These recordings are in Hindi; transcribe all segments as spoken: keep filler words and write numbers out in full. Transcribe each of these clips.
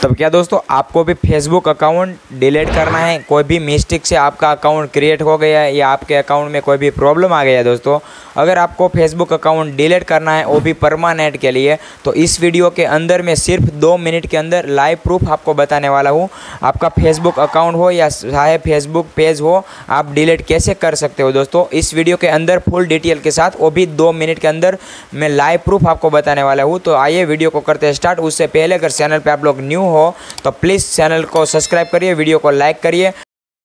तब क्या दोस्तों, आपको भी फेसबुक अकाउंट डिलीट करना है, कोई भी मिस्टेक से आपका अकाउंट क्रिएट हो गया है या आपके अकाउंट में कोई भी प्रॉब्लम आ गया है दोस्तों, अगर आपको फेसबुक अकाउंट डिलीट करना है वो भी परमानेंट के लिए, तो इस वीडियो के अंदर मैं सिर्फ दो मिनट के अंदर लाइव प्रूफ आपको बताने वाला हूँ। आपका फेसबुक अकाउंट हो या चाहे फेसबुक पेज हो, आप डिलीट कैसे कर सकते हो दोस्तों, इस वीडियो के अंदर फुल डिटेल के साथ, वो भी दो मिनट के अंदर मैं लाइव प्रूफ आपको बताने वाला हूँ। तो आइए वीडियो को करते हैं स्टार्ट। उससे पहले अगर चैनल पे आप लोग न्यू हो तो प्लीज़ चैनल को सब्सक्राइब करिए, वीडियो को लाइक करिए।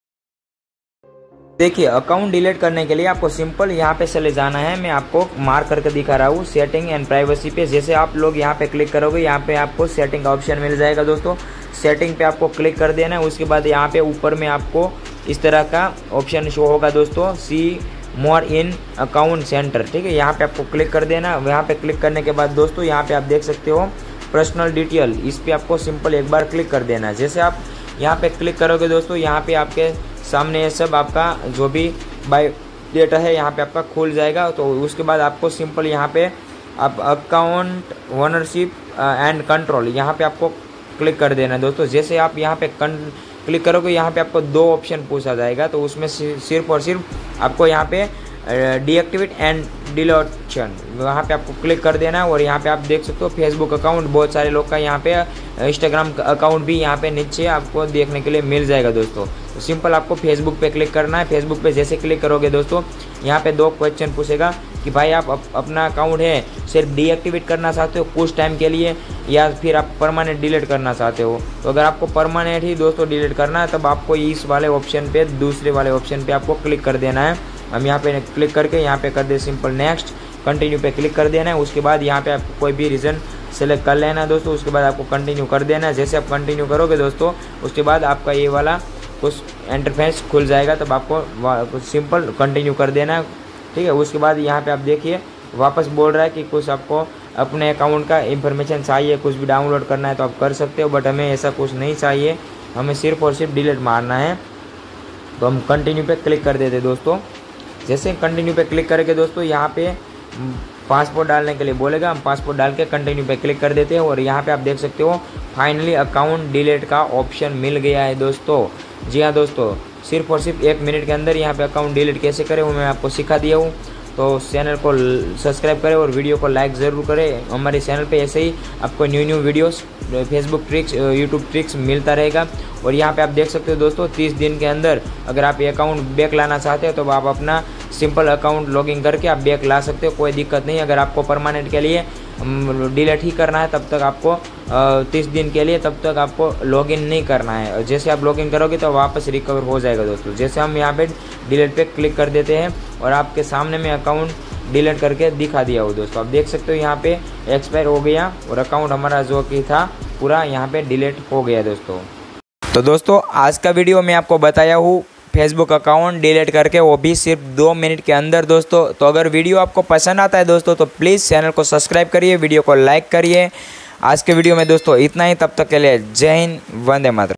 देखिए, अकाउंट डिलीट करने के लिए आपको सिंपल यहाँ पे चले जाना है। मैं आपको मार्क करके दिखा रहा हूँ सेटिंग एंड प्राइवेसी पे। जैसे आप लोग यहाँ पे क्लिक करोगे, यहाँ पे आपको सेटिंग का ऑप्शन मिल जाएगा दोस्तों। सेटिंग पे आपको क्लिक कर देना है। उसके बाद यहाँ पे ऊपर में आपको इस तरह का ऑप्शन शो होगा दोस्तों, सी मोर इन अकाउंट सेंटर, ठीक है। यहाँ पे आपको क्लिक कर देना। यहाँ पे क्लिक करने के बाद दोस्तों यहाँ पे आप देख सकते हो पर्सनल डिटेल, इस पर आपको सिंपल एक बार क्लिक कर देना है। जैसे आप यहाँ पे क्लिक करोगे दोस्तों, यहाँ पे आपके सामने ये सब आपका जो भी बायो डेटा है यहाँ पे आपका खुल जाएगा। तो उसके बाद आपको सिंपल यहाँ पे आप अकाउंट ओनरशिप एंड कंट्रोल, यहाँ पे आपको क्लिक कर देना है दोस्तों। जैसे आप यहाँ पे क्लिक करोगे, यहाँ पे आपको दो ऑप्शन पूछा जाएगा, तो उसमें सिर्फ और सिर्फ आपको यहाँ पे डीएक्टिवेट एंड डिलीशन, वहाँ पे आपको क्लिक कर देना है। और यहाँ पे आप देख सकते हो फेसबुक अकाउंट बहुत सारे लोग का, यहाँ पे इंस्टाग्राम अकाउंट भी यहाँ पे नीचे आपको देखने के लिए मिल जाएगा दोस्तों। तो सिंपल आपको फेसबुक पे क्लिक करना है। फेसबुक पे जैसे क्लिक करोगे दोस्तों, यहाँ पे दो क्वेश्चन पूछेगा कि भाई आप अप, अपना अकाउंट है सिर्फ डीएक्टिवेट करना चाहते हो कुछ टाइम के लिए, या फिर आप परमानेंट डिलीट करना चाहते हो। तो अगर आपको परमानेंट ही दोस्तों डिलीट करना है, तब आपको इस वाले ऑप्शन पे, दूसरे वाले ऑप्शन पे आपको क्लिक कर देना है। हम यहाँ पे क्लिक करके यहाँ पे कर दे सिंपल नेक्स्ट, कंटिन्यू पे क्लिक कर देना है। उसके बाद यहाँ पे आपको कोई भी रीज़न सेलेक्ट कर लेना है दोस्तों। उसके बाद आपको कंटिन्यू कर देना है। जैसे आप कंटिन्यू करोगे दोस्तों, उसके बाद आपका ये वाला कुछ इंटरफेस खुल जाएगा, तब आपको कुछ सिंपल कंटिन्यू कर देना है, ठीक है। उसके बाद यहाँ पे आप देखिए वापस बोल रहा है कि कुछ आपको अपने अकाउंट का इंफॉर्मेशन चाहिए, कुछ भी डाउनलोड करना है तो आप कर सकते हो, बट हमें ऐसा कुछ नहीं चाहिए, हमें सिर्फ और सिर्फ डिलीट मारना है। तो हम कंटिन्यू पे क्लिक कर देते दोस्तों। जैसे कंटिन्यू पे क्लिक करके दोस्तों, यहाँ पे पासपोर्ट डालने के लिए बोलेगा, हम पासपोर्ट डाल के कंटिन्यू पे क्लिक कर देते हैं। और यहाँ पे आप देख सकते हो फाइनली अकाउंट डिलीट का ऑप्शन मिल गया है दोस्तों। जी हाँ दोस्तों, सिर्फ और सिर्फ एक मिनट के अंदर यहाँ पे अकाउंट डिलीट कैसे करें वो मैं आपको सिखा दिया हूँ। तो चैनल को सब्सक्राइब करें और वीडियो को लाइक ज़रूर करें। हमारे चैनल पे ऐसे ही आपको new new videos, Facebook tricks, YouTube tricks मिलता रहेगा। और यहाँ पे आप देख सकते हो दोस्तों, तीस दिन के अंदर अगर आप ये अकाउंट बैक लाना चाहते हो तो आप अपना सिंपल अकाउंट लॉगिन करके आप बैक ला सकते हो, कोई दिक्कत नहीं। अगर आपको परमानेंट के लिए डिलीट ही करना है, तब तक आपको तीस दिन के लिए तब तक आपको लॉगिन नहीं करना है। जैसे आप लॉगिन करोगे तो वापस रिकवर हो जाएगा दोस्तों। जैसे हम यहाँ पे डिलीट पे क्लिक कर देते हैं और आपके सामने में अकाउंट डिलीट करके दिखा दिया हो दोस्तों। आप देख सकते हो यहाँ पे एक्सपायर हो गया और अकाउंट हमारा जो कि था पूरा यहाँ पे डिलीट हो गया दोस्तों। तो दोस्तों आज का वीडियो मैं आपको बताया हूँ फेसबुक अकाउंट डिलीट करके, वो भी सिर्फ दो मिनट के अंदर दोस्तों। तो अगर वीडियो आपको पसंद आता है दोस्तों, तो प्लीज़ चैनल को सब्सक्राइब करिए, वीडियो को लाइक करिए। आज के वीडियो में दोस्तों इतना ही, तब तक के लिए जय हिंद, वंदे मातरम।